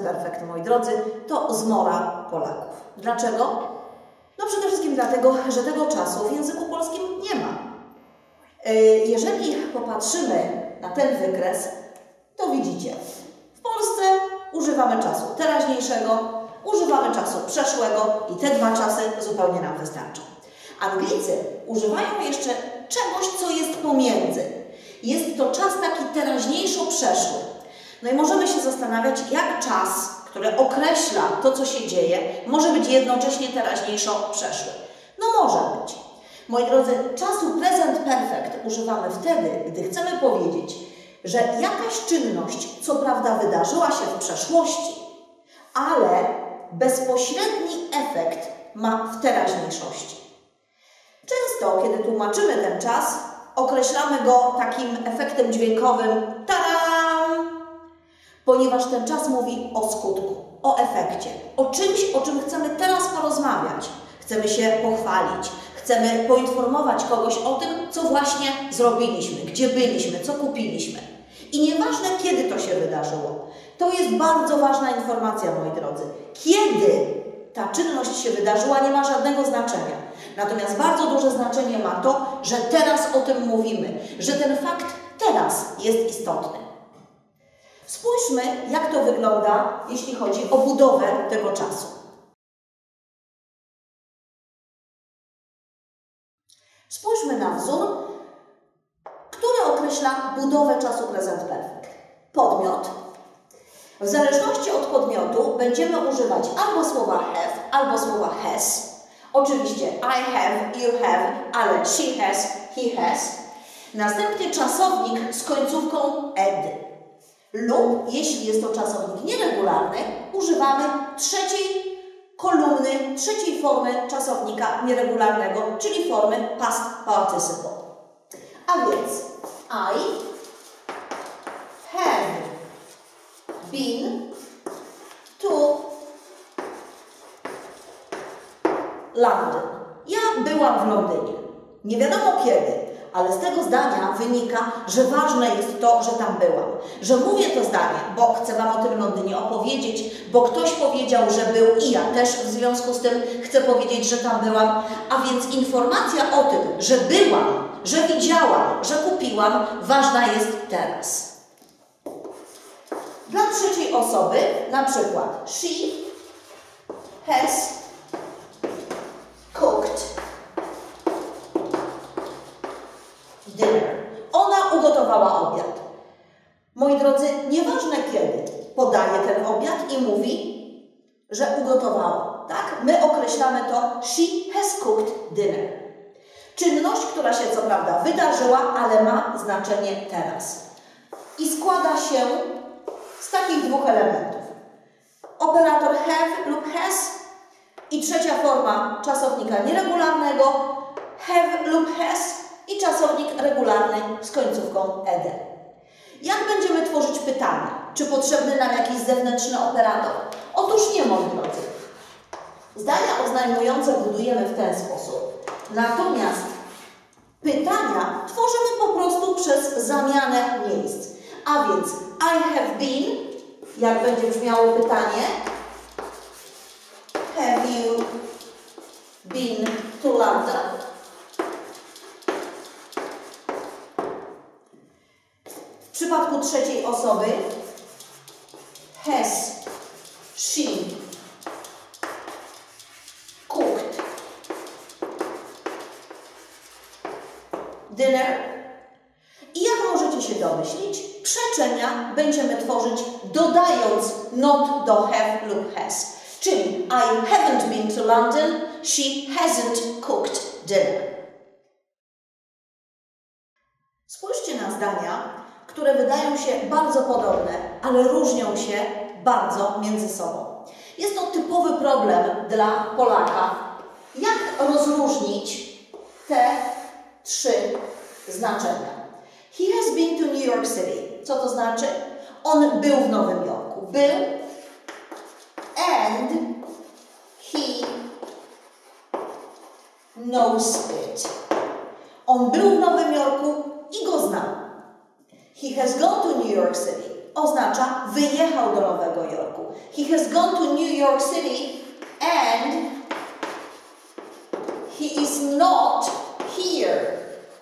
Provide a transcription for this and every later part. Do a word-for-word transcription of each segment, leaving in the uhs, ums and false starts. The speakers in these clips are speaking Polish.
perfect, moi drodzy, to zmora Polaków. Dlaczego? No przede wszystkim dlatego, że tego czasu w języku polskim nie ma. Jeżeli popatrzymy na ten wykres, to widzicie, w Polsce używamy czasu teraźniejszego, używamy czasu przeszłego i te dwa czasy zupełnie nam wystarczą. Anglicy używają jeszcze czegoś, co jest pomiędzy. Jest to czas taki teraźniejszo-przeszły. No i możemy się zastanawiać, jak czas, który określa to, co się dzieje, może być jednocześnie teraźniejszo-przeszły. No może być. Moi drodzy, czasu present perfect używamy wtedy, gdy chcemy powiedzieć, że jakaś czynność, co prawda wydarzyła się w przeszłości, ale bezpośredni efekt ma w teraźniejszości. Często, kiedy tłumaczymy ten czas, określamy go takim efektem dźwiękowym taram, ponieważ ten czas mówi o skutku, o efekcie, o czymś, o czym chcemy teraz porozmawiać. Chcemy się pochwalić, chcemy poinformować kogoś o tym, co właśnie zrobiliśmy, gdzie byliśmy, co kupiliśmy. I nieważne, kiedy to się wydarzyło. To jest bardzo ważna informacja, moi drodzy. Kiedy ta czynność się wydarzyła, nie ma żadnego znaczenia. Natomiast bardzo duże znaczenie ma to, że teraz o tym mówimy, że ten fakt teraz jest istotny. Spójrzmy, jak to wygląda, jeśli chodzi o budowę tego czasu. Spójrzmy na wzór, który określa budowę czasu present perfect. Podmiot. W zależności od podmiotu będziemy używać albo słowa have, albo słowa has. Oczywiście I have, you have, ale she has, he has. Następnie czasownik z końcówką ed. Lub, jeśli jest to czasownik nieregularny, używamy trzeciej kolumny, trzeciej formy czasownika nieregularnego, czyli formy past participle. A więc I have been to London. Ja byłam w Londynie. Nie wiadomo kiedy, ale z tego zdania wynika, że ważne jest to, że tam byłam. Że mówię to zdanie, bo chcę Wam o tym Londynie opowiedzieć, bo ktoś powiedział, że był i ja też w związku z tym chcę powiedzieć, że tam byłam. A więc informacja o tym, że byłam, że widziałam, że kupiłam, ważna jest teraz. Dla trzeciej osoby, na przykład she has cooked dinner. Ona ugotowała obiad. Moi drodzy, nieważne kiedy podaje ten obiad i mówi, że ugotowała. Tak? My określamy to she has cooked dinner. Czynność, która się co prawda wydarzyła, ale ma znaczenie teraz. I składa się z takich dwóch elementów. Operator have lub has i trzecia forma czasownika nieregularnego have lub has i czasownik regularny z końcówką ed. Jak będziemy tworzyć pytania? Czy potrzebny nam jakiś zewnętrzny operator? Otóż nie, moi drodzy. Zdania oznajmujące budujemy w ten sposób. Natomiast pytania tworzymy po prostu przez zamianę miejsc. A więc I have been, jak będzie brzmiało pytanie? Have you been to London? W przypadku trzeciej osoby has she cooked dinner? I jak możecie się domyślić, przeczenia będziemy tworzyć dodając not do have lub has. Czyli I haven't been to London, she hasn't cooked dinner. Spójrzcie na zdania, które wydają się bardzo podobne, ale różnią się bardzo między sobą. Jest to typowy problem dla Polaka. Jak rozróżnić te trzy znaczenia? He has been to New York City. Co to znaczy? On był w Nowym Jorku. Był and he knows it. On był w Nowym Jorku i go znał. He has gone to New York City. oznacza wyjechał do Nowego Jorku. He has gone to New York City and he is not here.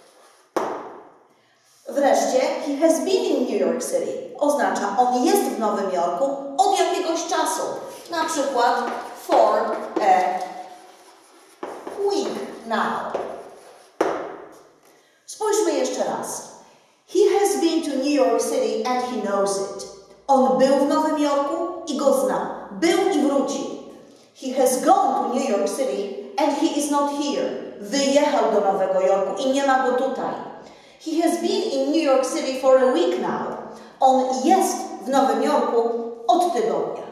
Wreszcie, he has been in New York City oznacza, on jest w Nowym Jorku od jakiegoś czasu. Na przykład for a week now. Spójrzmy jeszcze raz. He has been to New York City and he knows it. On był w Nowym Jorku i go zna. Był i wrócił. He has gone to New York City and he is not here. Wyjechał do Nowego Jorku i nie ma go tutaj. He has been in New York City for a week now. On jest w Nowym Jorku od tygodnia.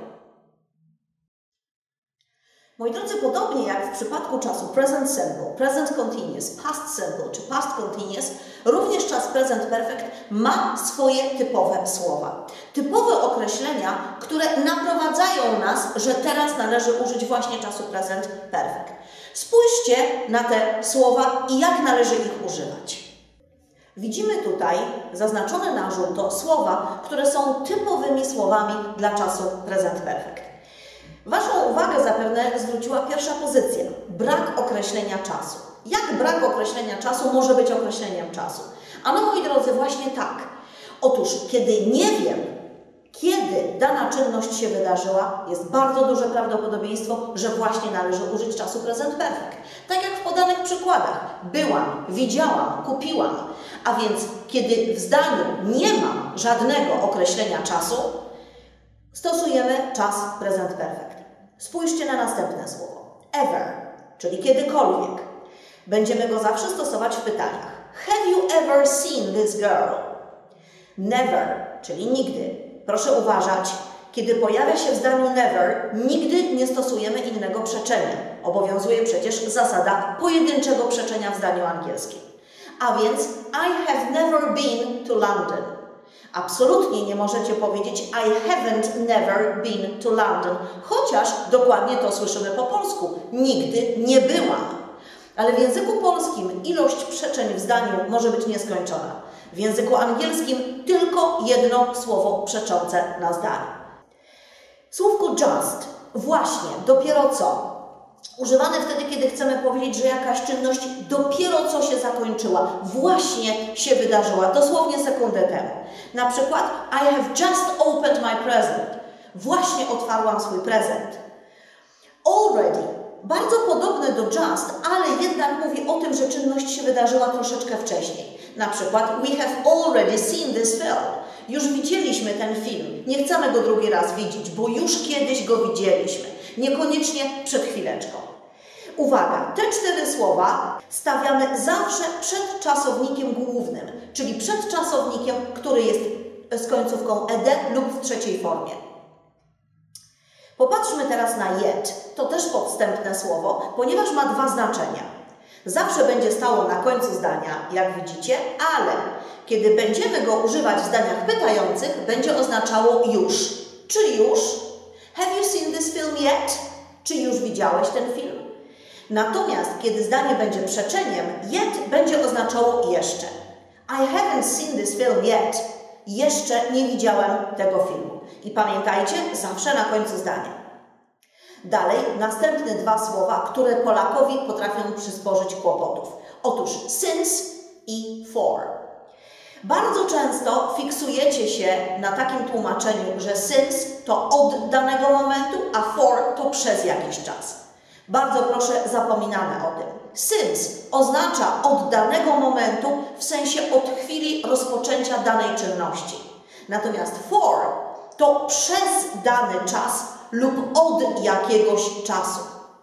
Moi drodzy, podobnie jak w przypadku czasu present simple, present continuous, past simple czy past continuous, również czas present perfect ma swoje typowe słowa. Typowe określenia, które naprowadzają nas, że teraz należy użyć właśnie czasu present perfect. Spójrzcie na te słowa i jak należy ich używać. Widzimy tutaj zaznaczone na żółto słowa, które są typowymi słowami dla czasu present perfect. Waszą uwagę zapewne zwróciła pierwsza pozycja. Brak określenia czasu. Jak brak określenia czasu może być określeniem czasu? Ano, moi drodzy, właśnie tak. Otóż, kiedy nie wiem, kiedy dana czynność się wydarzyła, jest bardzo duże prawdopodobieństwo, że właśnie należy użyć czasu present perfect. Tak jak w podanych przykładach. Byłam, widziałam, kupiłam. A więc, kiedy w zdaniu nie ma żadnego określenia czasu, stosujemy czas present perfect. Spójrzcie na następne słowo. Ever, czyli kiedykolwiek. Będziemy go zawsze stosować w pytaniach. Have you ever seen this girl? Never, czyli nigdy. Proszę uważać, kiedy pojawia się w zdaniu never, nigdy nie stosujemy innego przeczenia. Obowiązuje przecież zasada pojedynczego przeczenia w zdaniu angielskim. A więc I have never been to London. Absolutnie nie możecie powiedzieć I haven't never been to London, chociaż dokładnie to słyszymy po polsku. Nigdy nie byłam. Ale w języku polskim ilość przeczeń w zdaniu może być nieskończona. W języku angielskim tylko jedno słowo przeczące na zdaniu. Słówko just, właśnie, dopiero co. Używane wtedy, kiedy chcemy powiedzieć, że jakaś czynność dopiero co się zakończyła, właśnie się wydarzyła, dosłownie sekundę temu. Na przykład, I have just opened my present. Właśnie otwarłam swój prezent. Already, bardzo podobne do just, ale jednak mówi o tym, że czynność się wydarzyła troszeczkę wcześniej. Na przykład, we have already seen this film. Już widzieliśmy ten film. Nie chcemy go drugi raz widzieć, bo już kiedyś go widzieliśmy. Niekoniecznie przed chwileczką. Uwaga, te cztery słowa stawiamy zawsze przed czasownikiem głównym, czyli przed czasownikiem, który jest z końcówką ed lub w trzeciej formie. Popatrzmy teraz na yet. To też podstępne słowo, ponieważ ma dwa znaczenia. Zawsze będzie stało na końcu zdania, jak widzicie, ale kiedy będziemy go używać w zdaniach pytających, będzie oznaczało już. Czy już? Have you seen this film yet? Czy już widziałeś ten film? Natomiast kiedy zdanie będzie przeczeniem, yet będzie oznaczało jeszcze. I haven't seen this film yet. Jeszcze nie widziałem tego filmu. I pamiętajcie, zawsze na końcu zdania. Dalej, następne dwa słowa, które Polakowi potrafią przysporzyć kłopotów. Otóż since i for. Bardzo często fiksujecie się na takim tłumaczeniu, że since to od danego momentu, a for to przez jakiś czas. Bardzo proszę, zapominamy o tym. Since oznacza od danego momentu, w sensie od chwili rozpoczęcia danej czynności. Natomiast for to przez dany czas lub od jakiegoś czasu.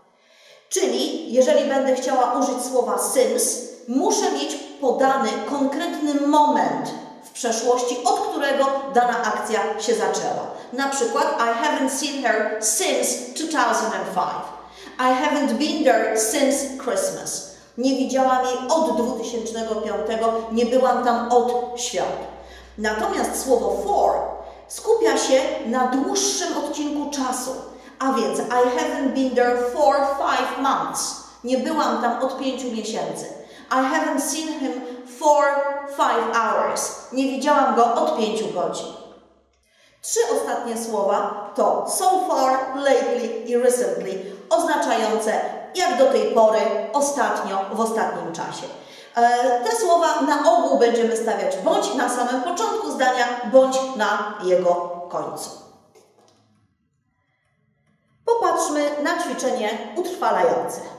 Czyli, jeżeli będę chciała użyć słowa since, muszę mieć podany konkretny moment w przeszłości, od którego dana akcja się zaczęła. Na przykład, I haven't seen her since two thousand five. I haven't been there since Christmas. Nie widziałam jej od dwa tysiące piątego, nie byłam tam od świąt. Natomiast słowo for skupia się na dłuższym odcinku czasu. A więc, I haven't been there for five months. Nie byłam tam od pięciu miesięcy. I haven't seen him for five hours. Nie widziałam go od pięciu godzin. Trzy ostatnie słowa to so far, lately i recently, oznaczające jak do tej pory, ostatnio, w ostatnim czasie. Te słowa na ogół będziemy stawiać bądź na samym początku zdania, bądź na jego końcu. Popatrzmy na ćwiczenie utrwalające.